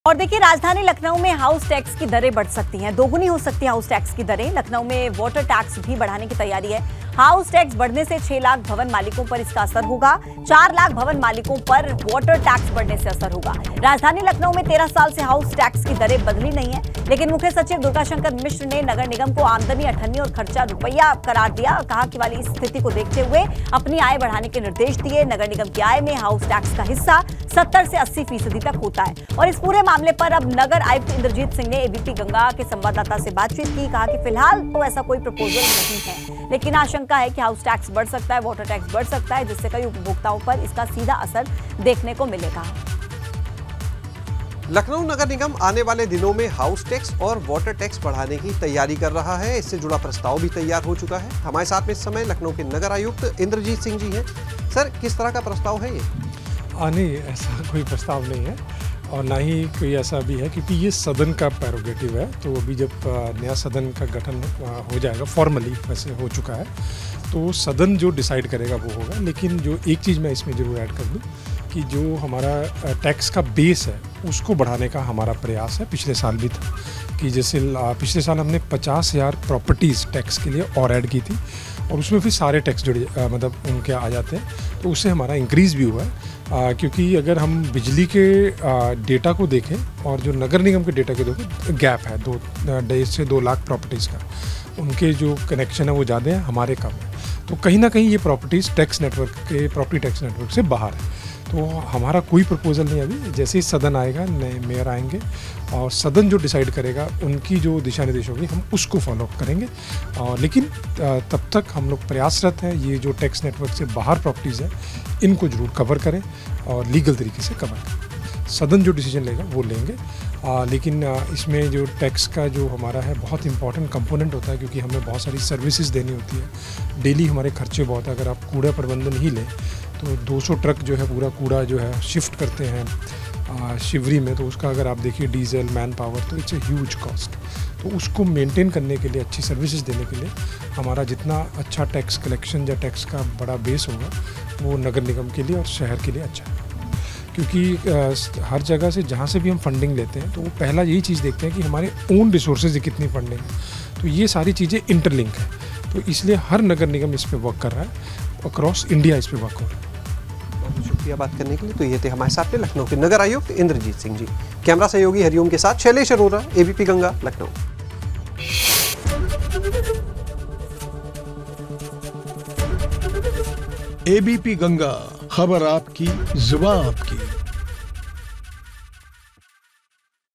और देखिए, राजधानी लखनऊ में हाउस टैक्स की दरें बढ़ सकती हैं, दोगुनी हो सकती है हाउस टैक्स की दरें। लखनऊ में वाटर टैक्स भी बढ़ाने की तैयारी है। हाउस टैक्स बढ़ने से 6 लाख भवन मालिकों पर इसका असर होगा। 4 लाख भवन मालिकों पर वाटर टैक्स बढ़ने से असर होगा। राजधानी लखनऊ में 13 साल से हाउस टैक्स की दरें बदली नहीं है, लेकिन मुख्य सचिव दुर्गाशंकर मिश्र ने नगर निगम को आमदनी अठन्नी और खर्चा रुपया करार दिया। कहा कि वाली स्थिति को देखते हुए अपनी आय बढ़ाने के निर्देश दिए। नगर निगम की आय में हाउस टैक्स का हिस्सा 70 से 80% तक होता है। और इस पूरे मामले पर अब नगर आयुक्त इंद्रजीत सिंह ने एबीपी गंगा के संवाददाता से बातचीत की। कहा कि फिलहाल तो ऐसा कोई प्रपोजल नहीं है, लेकिन आशंका है कि हाउस टैक्स बढ़ सकता है, वाटर टैक्स बढ़ सकता है, जिससे कई उपभोक्ताओं पर इसका सीधा असर देखने को मिलेगा। लखनऊ नगर निगम आने वाले दिनों में हाउस टैक्स और वाटर टैक्स बढ़ाने की तैयारी कर रहा है। इससे जुड़ा प्रस्ताव भी तैयार हो चुका है। हमारे साथ में इस समय लखनऊ के नगर आयुक्त इंद्रजीत सिंह जी हैं। सर, किस तरह का प्रस्ताव है ये? नहीं, ऐसा कोई प्रस्ताव नहीं है और ना ही कोई ऐसा भी है, क्योंकि ये सदन का प्रेरोगेटिव है। तो अभी जब नया सदन का गठन हो जाएगा, फॉर्मली वैसे हो चुका है, तो सदन जो डिसाइड करेगा वो होगा। लेकिन जो एक चीज़ मैं इसमें ज़रूर ऐड कर दूं कि जो हमारा टैक्स का बेस है उसको बढ़ाने का हमारा प्रयास है। पिछले साल भी था कि जैसे पिछले साल हमने 50,000 प्रॉपर्टीज़ टैक्स के लिए और ऐड की थी, और उसमें फिर सारे टैक्स जुड़े मतलब उनके आ जाते हैं, तो उससे हमारा इंक्रीज़ भी हुआ है। क्योंकि अगर हम बिजली के डेटा को देखें और जो नगर निगम के डेटा को देखें, गैप है 2 लाख प्रॉपर्टीज़ का। उनके जो कनेक्शन है वो ज़्यादा है, हमारे कम है। तो कहीं ना कहीं ये प्रॉपर्टी टैक्स नेटवर्क से बाहर है। तो हमारा कोई प्रपोजल नहीं अभी। जैसे ही सदन आएगा, नए मेयर आएंगे और सदन जो डिसाइड करेगा, उनकी जो दिशा निर्देश होगी हम उसको फॉलो करेंगे। लेकिन तब तक हम लोग प्रयासरत हैं ये जो टैक्स नेटवर्क से बाहर प्रॉपर्टीज़ है इनको जरूर कवर करें और लीगल तरीके से कवर करें। सदन जो डिसीजन लेगा वो लेंगे। लेकिन इसमें जो टैक्स का जो हमारा है बहुत इंपॉर्टेंट कंपोनेंट होता है, क्योंकि हमें बहुत सारी सर्विसेज देनी होती है। डेली हमारे खर्चे बहुत है। अगर आप कूड़ा प्रबंधन ही लें तो 200 ट्रक जो है पूरा कूड़ा जो है शिफ्ट करते हैं शिवरी में, तो उसका अगर आप देखिए डीजल, मैन पावर, तो इट्स ए ह्यूज कॉस्ट। तो उसको मेंटेन करने के लिए, अच्छी सर्विसेज देने के लिए हमारा जितना अच्छा टैक्स कलेक्शन या टैक्स का बड़ा बेस होगा वो नगर निगम के लिए और शहर के लिए अच्छा है। क्योंकि हर जगह से जहाँ से भी हम फंडिंग लेते हैं तो वो पहला यही चीज़ देखते हैं कि हमारे ओन रिसोर्सेज कितनी फंडिंग है। तो ये सारी चीज़ें इंटरलिंक है, तो इसलिए हर नगर निगम इस पर वर्क कर रहा है, अक्रॉस इंडिया इस पर वर्क हो रहा है। बहुत शुक्रिया बात करने के लिए। तो ये थे हमारे साथ में लखनऊ के नगर आयुक्त इंद्रजीत सिंह जी। कैमरा सहयोगी हरिओम के साथ शैलेश अरोरा, एबीपी गंगा, लखनऊ। एबीपी गंगा, खबर आपकी, जुबान आपकी।